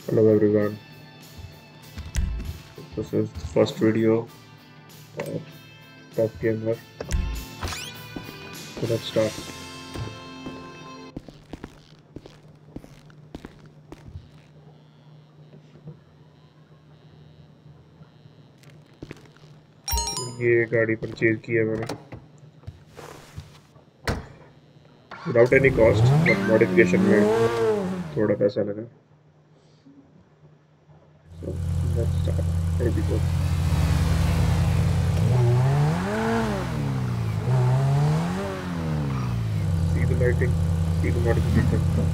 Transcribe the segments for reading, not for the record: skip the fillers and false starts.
Hello everyone, this is the first video of Top Gamer. So let's start. ये गाड़ी purchase की है मैंने without any cost, but modification में थोड़ा पैसा लगा. So let's start. Here we go. See the lighting, see the modification.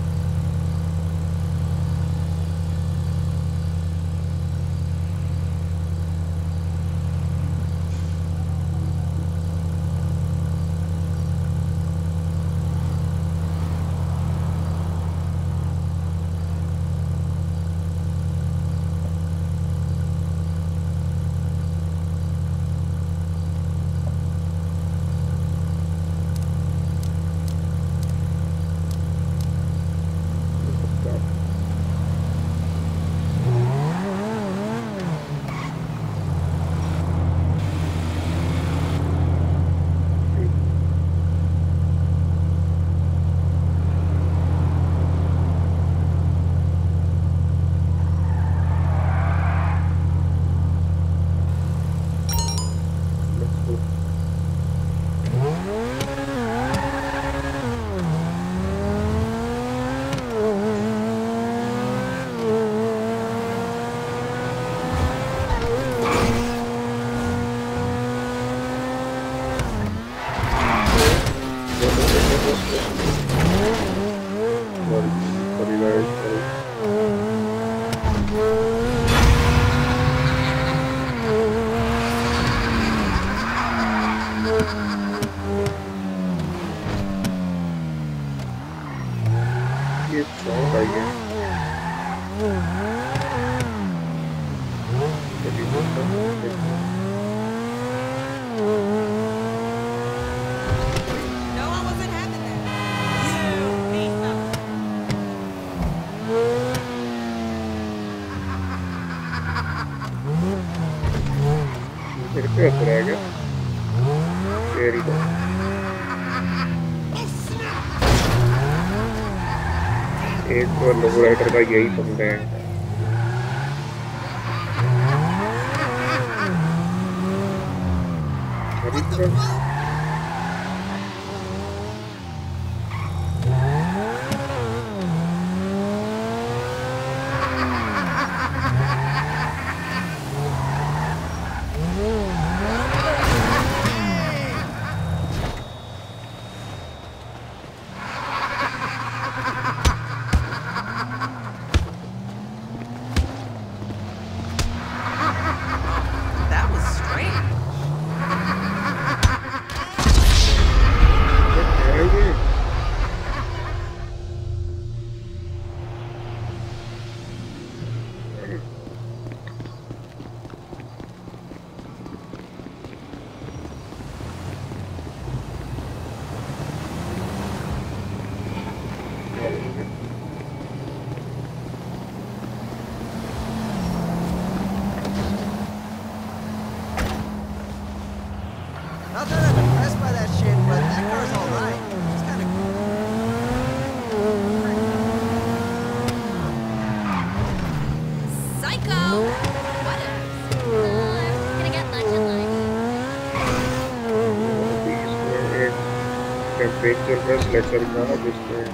Sorry guys, sorry. ये साउंड आई है. No, I wasn't having that. You need मेरे पे असर आएगा. Very good. एक तो लोगो राइटर का यही पंगा है. हरी तरह That was strange. है ये. Not that I'm impressed by that shit, but that car's alright. It's kinda Psycho! What else? Gonna get lunch at lunch. इसमें एक कैंपेन चल रहा है स्लेचर का, जिसमें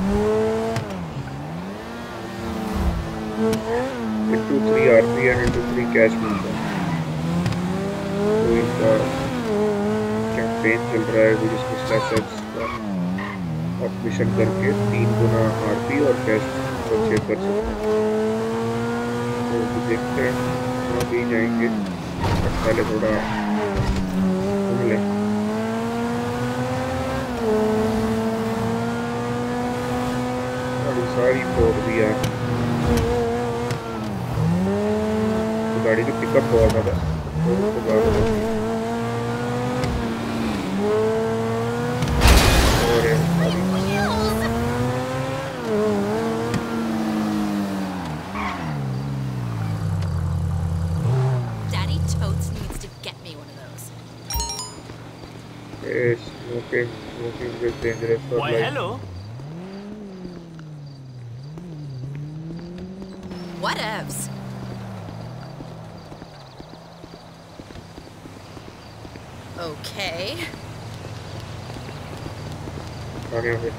into 3 RP and into 3 cash मिलता है. तो इनका कैंपेन चल रहा है जिसमें स्लेचर्स का आप मिशन करके 3 गुना RP और कैश परचेज कर सकते हैं. तो अभी देखते हैं, वहाँ भी जाएंगे, बट पहले थोड़ा घूम लें. गाड़ी सारी फोड़ दी यार. तो गाड़ी की पिकअप बहुत ज़्यादा है, तो उसको ज़्यादा होती है. और यार गाड़ी Wheels! Smoking is dangerous for Why, life. hello. Whatevs. Okay. आगे आगे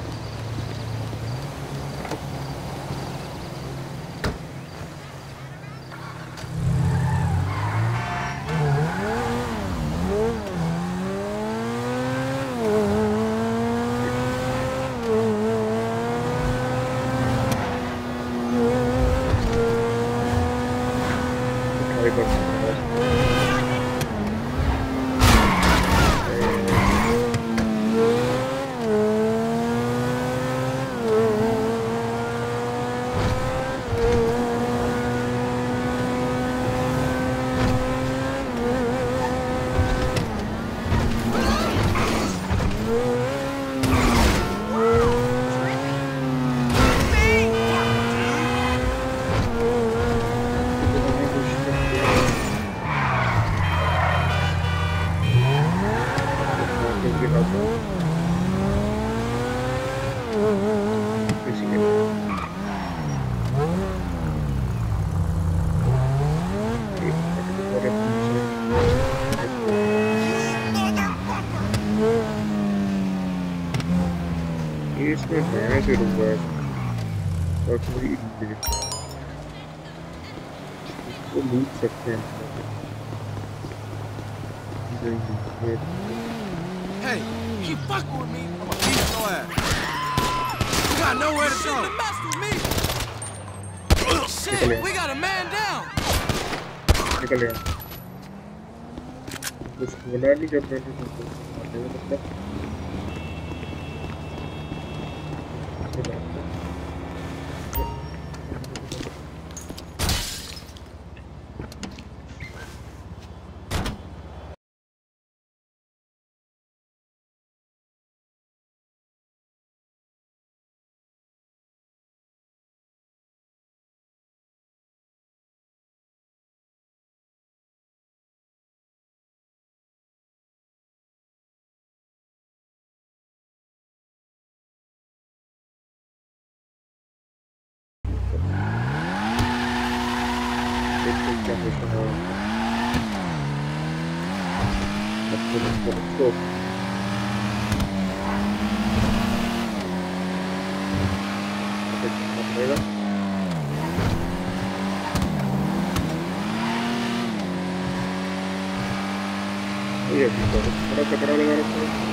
ट्राई कर सकते हैं इसमें नया से रुक रहा है और पूरी इसको लूट सकते हैं Hey, keep fucking with me, I'ma beat your ass. You got nowhere to go. Shouldn't have messed with me. Shit, we got a man down. निकल गया कुछ बोला नहीं जब मैंने तुमको आने में मतलब क्या मिशन है तो पड़ेगा ये अभी तो बड़ा कचरा लगा रखा है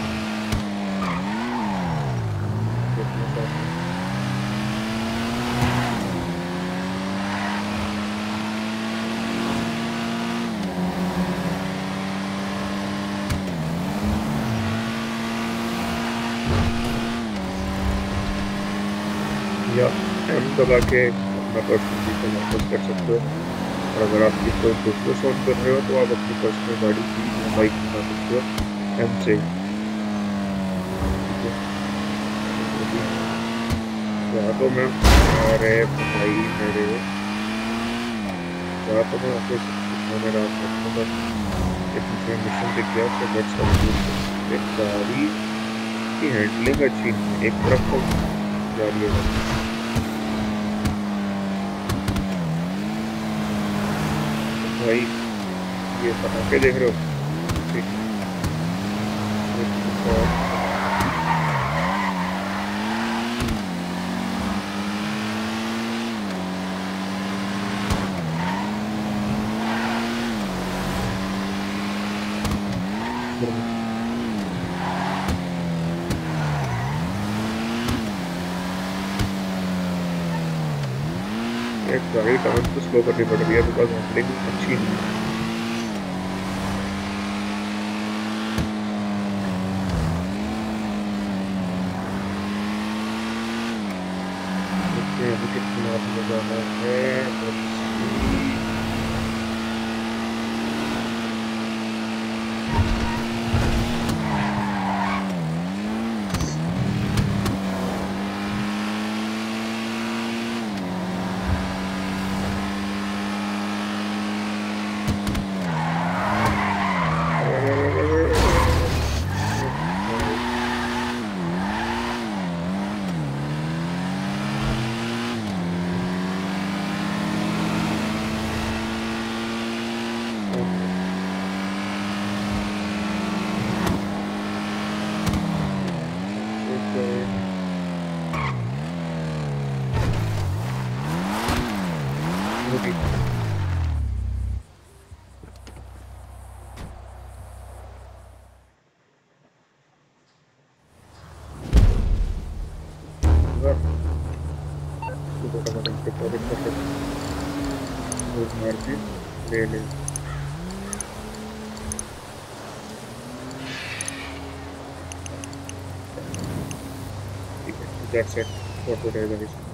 या एम दबा के अपना पर्सनल व्हीकल वापस कर सकते हो और अगर आप कोई बिजनेस ऑन कर रहे हो तो आप अपनी पर्सनल गाड़ी की बाइक बना सकते हो एम से या तो मैं अरे भाई मेरे या तो मैं ऑफिस मैंने रात में एक मिशन दिख गया उससे बहुत सारी एक गाड़ी की हैंडलिंग अच्छी नहीं एक तरफ को जा रही है भाई ये पटाखे देख रहे हो ठीक एक गाड़ी टाइम तो स्लो करनी पड़ रही है बिकॉज हैंडलिंग अच्छी नहीं है अभी कितना जाना है नहीं मार के ले ले ठीक है that's it for today guys